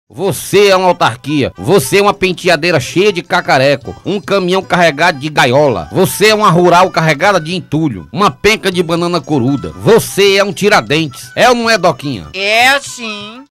Você é uma autarquia, você é uma penteadeira cheia de cacareco, um caminhão carregado de gaiola, você é uma rural carregada de entulho, uma penca de banana coruda, você é um Tiradentes, é ou não é, Doquinha? É sim.